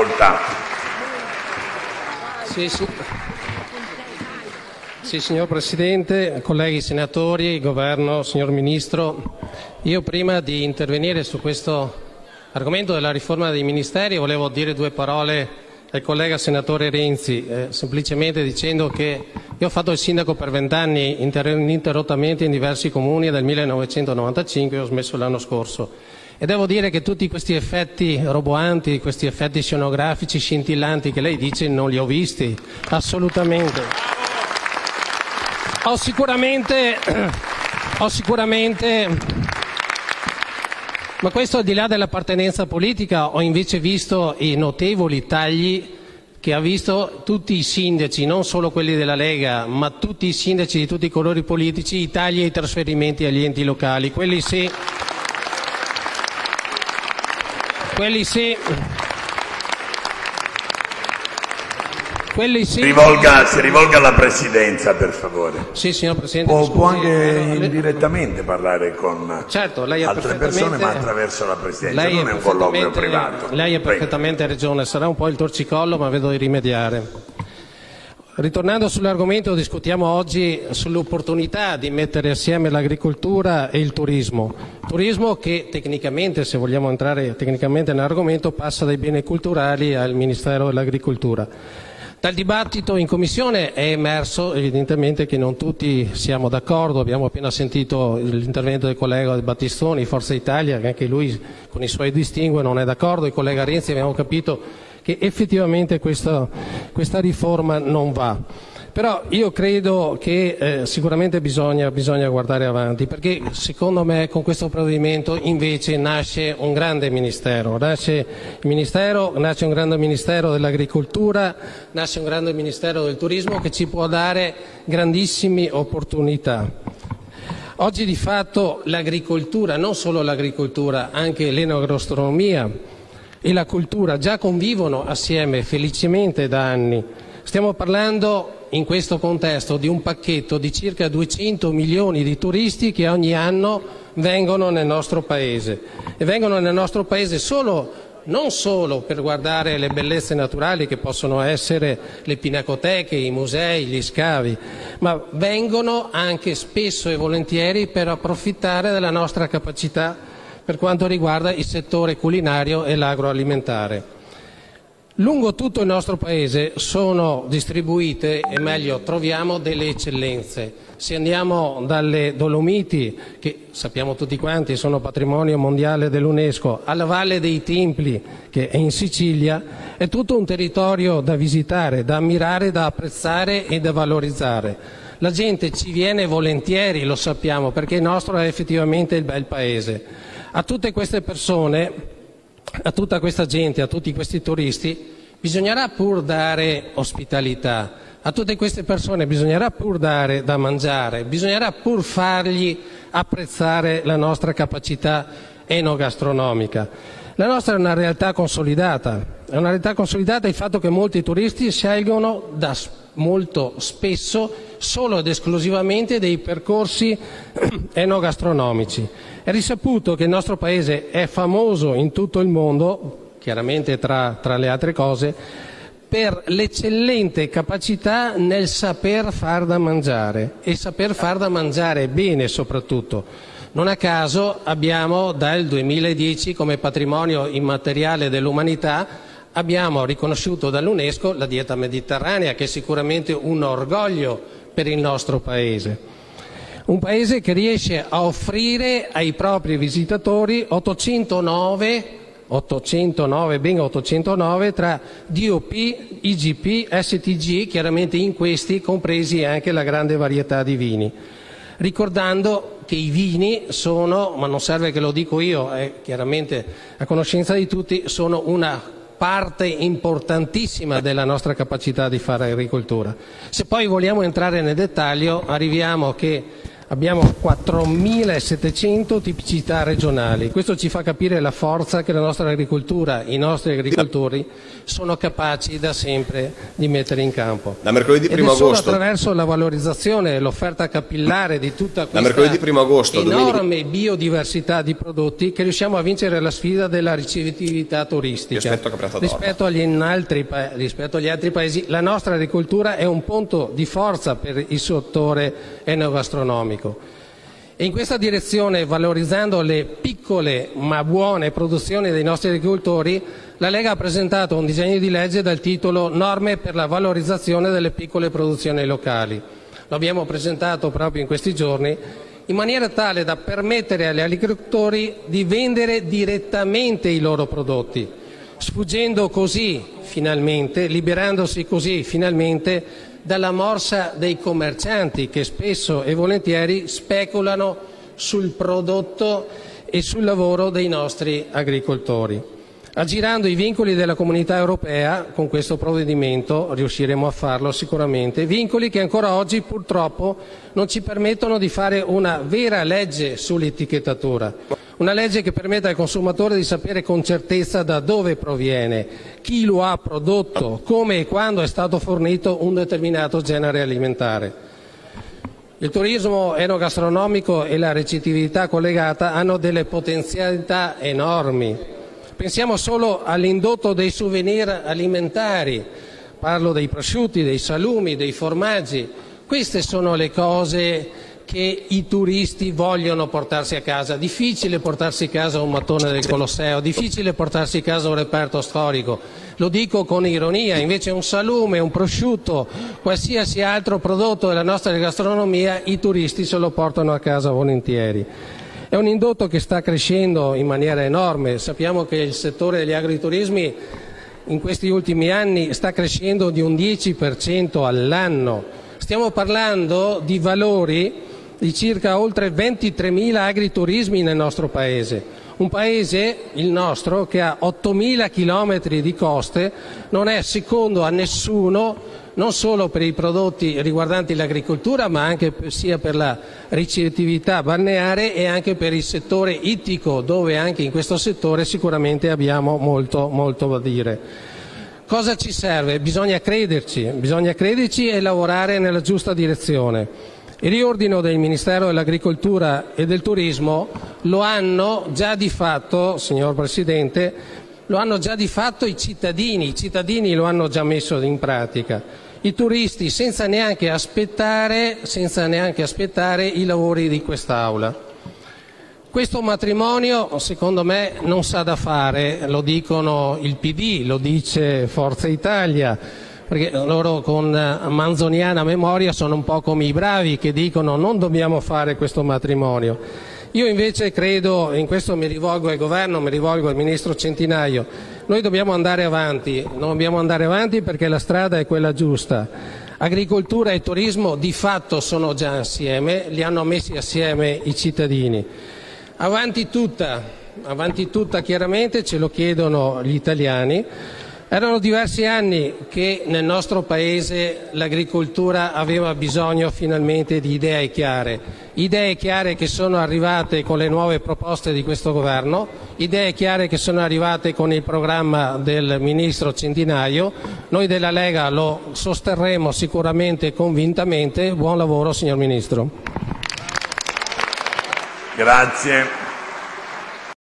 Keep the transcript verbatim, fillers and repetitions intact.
facoltà. Sì, sì. Sì, signor Presidente, colleghi senatori, Governo, signor Ministro, io prima di intervenire su questo argomento della riforma dei ministeri volevo dire due parole al collega senatore Renzi, eh, semplicemente dicendo che io ho fatto il sindaco per vent'anni ininterrottamente in diversi comuni dal millenovecentonovantacinque e ho smesso l'anno scorso. E devo dire che tutti questi effetti roboanti, questi effetti scenografici scintillanti che lei dice non li ho visti, assolutamente. Ho sicuramente, ho sicuramente, ma questo al di là dell'appartenenza politica, ho invece visto i notevoli tagli che ha visto tutti i sindaci, non solo quelli della Lega, ma tutti i sindaci di tutti i colori politici, i tagli e i trasferimenti agli enti locali, quelli sì, quelli sì. Quelli sì. Rivolga, si rivolga alla Presidenza, per favore. Sì, signor Presidente. Può, scusi, può anche eh, indirettamente parlare con certo, lei ha altre persone, ma attraverso la Presidenza, lei non è un colloquio privato. Lei ha Prego. perfettamente ragione, sarà un po' il torcicollo, ma vedo di rimediare. Ritornando sull'argomento, discutiamo oggi sull'opportunità di mettere assieme l'agricoltura e il turismo. Turismo che tecnicamente, se vogliamo entrare tecnicamente nell'argomento, passa dai beni culturali al Ministero dell'Agricoltura. Dal dibattito in Commissione è emerso evidentemente che non tutti siamo d'accordo, abbiamo appena sentito l'intervento del collega Battistoni, Forza Italia, che anche lui con i suoi distinguo non è d'accordo, il collega Renzi, abbiamo capito che effettivamente questa, questa riforma non va. Però io credo che eh, sicuramente bisogna, bisogna guardare avanti, perché secondo me con questo provvedimento invece nasce un grande ministero, nasce, il ministero, nasce un grande ministero dell'agricoltura, nasce un grande ministero del turismo che ci può dare grandissime opportunità. Oggi di fatto l'agricoltura, non solo l'agricoltura, anche l'enogastronomia e la cultura già convivono assieme felicemente da anni. Stiamo parlando in questo contesto di un pacchetto di circa duecento milioni di turisti che ogni anno vengono nel nostro paese e vengono nel nostro paese solo, non solo per guardare le bellezze naturali che possono essere le pinacoteche, i musei, gli scavi, ma vengono anche spesso e volentieri per approfittare della nostra capacità per quanto riguarda il settore culinario e l'agroalimentare. Lungo tutto il nostro Paese sono distribuite, e meglio, troviamo delle eccellenze. Se andiamo dalle Dolomiti, che sappiamo tutti quanti sono patrimonio mondiale dell'UNESCO, alla Valle dei Templi, che è in Sicilia, è tutto un territorio da visitare, da ammirare, da apprezzare e da valorizzare. La gente ci viene volentieri, lo sappiamo, perché il nostro è effettivamente il bel paese. A tutte queste persone, a tutta questa gente, a tutti questi turisti, bisognerà pur dare ospitalità, a tutte queste persone bisognerà pur dare da mangiare, bisognerà pur fargli apprezzare la nostra capacità enogastronomica. La nostra è una realtà consolidata, è una realtà consolidata il fatto che molti turisti scelgono da molto spesso solo ed esclusivamente dei percorsi enogastronomici. È risaputo che il nostro paese è famoso in tutto il mondo, chiaramente tra, tra le altre cose, per l'eccellente capacità nel saper far da mangiare e saper far da mangiare bene soprattutto. Non a caso abbiamo dal duemiladieci come patrimonio immateriale dell'umanità abbiamo riconosciuto dall'UNESCO la dieta mediterranea, che è sicuramente un orgoglio per il nostro paese. Un paese che riesce a offrire ai propri visitatori ottocentonove, ottocentonove, ben ottocentonove tra D O P, I G P, S T G, chiaramente in questi compresi anche la grande varietà di vini. Ricordando che i vini sono, ma non serve che lo dico io, è chiaramente a conoscenza di tutti, sono una parte importantissima della nostra capacità di fare agricoltura. Se poi vogliamo entrare nel dettaglio, arriviamo che Abbiamo quattromilasettecento tipicità regionali. Questo ci fa capire la forza che la nostra agricoltura, i nostri agricoltori sono capaci da sempre di mettere in campo. Da mercoledì primo Ed è solo agosto. attraverso la valorizzazione e l'offerta capillare di tutta questa Da mercoledì primo agosto, enorme domenica... biodiversità di prodotti che riusciamo a vincere la sfida della ricettività turistica. Rispetto agli, altri, rispetto agli altri paesi, la nostra agricoltura è un punto di forza per il settore enogastronomico. E in questa direzione, valorizzando le piccole ma buone produzioni dei nostri agricoltori, la Lega ha presentato un disegno di legge dal titolo Norme per la valorizzazione delle piccole produzioni locali. Lo abbiamo presentato proprio in questi giorni, in maniera tale da permettere agli agricoltori di vendere direttamente i loro prodotti, sfuggendo così finalmente, liberandosi così finalmente dalla morsa dei commercianti che spesso e volentieri speculano sul prodotto e sul lavoro dei nostri agricoltori. Aggirando i vincoli della Comunità Europea, con questo provvedimento riusciremo a farlo sicuramente, vincoli che ancora oggi purtroppo non ci permettono di fare una vera legge sull'etichettatura, una legge che permetta al consumatore di sapere con certezza da dove proviene, chi lo ha prodotto, come e quando è stato fornito un determinato genere alimentare. Il turismo enogastronomico e la ricettività collegata hanno delle potenzialità enormi. Pensiamo solo all'indotto dei souvenir alimentari, parlo dei prosciutti, dei salumi, dei formaggi. Queste sono le cose che i turisti vogliono portarsi a casa. Difficile portarsi a casa un mattone del Colosseo, difficile portarsi a casa un reperto storico. Lo dico con ironia, invece un salume, un prosciutto, qualsiasi altro prodotto della nostra gastronomia, i turisti se lo portano a casa volentieri. È un indotto che sta crescendo in maniera enorme. Sappiamo che il settore degli agriturismi in questi ultimi anni sta crescendo di un dieci per cento all'anno. Stiamo parlando di valori di circa oltre ventitremila agriturismi nel nostro paese. Un paese, il nostro, che ha ottomila chilometri di coste, non è secondo a nessuno, non solo per i prodotti riguardanti l'agricoltura, ma anche sia per la ricettività balneare e anche per il settore ittico, dove anche in questo settore sicuramente abbiamo molto, molto da dire. Cosa ci serve? Bisogna crederci, bisogna crederci e lavorare nella giusta direzione. Il riordino del Ministero dell'Agricoltura e del Turismo lo hanno già di fatto, signor Presidente, lo hanno già di fatto i cittadini, i cittadini lo hanno già messo in pratica. I turisti senza neanche aspettare, senza neanche aspettare i lavori di quest'Aula. Questo matrimonio, secondo me, non sa da fare, lo dicono il P D, lo dice Forza Italia, perché loro con manzoniana memoria sono un po' come i bravi che dicono non dobbiamo fare questo matrimonio. Io invece credo, in questo mi rivolgo al governo, mi rivolgo al ministro Centinaio, noi dobbiamo andare avanti, dobbiamo andare avanti perché la strada è quella giusta. Agricoltura e turismo di fatto sono già assieme, li hanno messi assieme i cittadini. Avanti tutta, avanti tutta chiaramente, ce lo chiedono gli italiani. Erano diversi anni che nel nostro Paese l'agricoltura aveva bisogno finalmente di idee chiare, idee chiare che sono arrivate con le nuove proposte di questo governo, idee chiare che sono arrivate con il programma del ministro Centinaio. Noi della Lega lo sosterremo sicuramente e convintamente. Buon lavoro, signor Ministro. Grazie.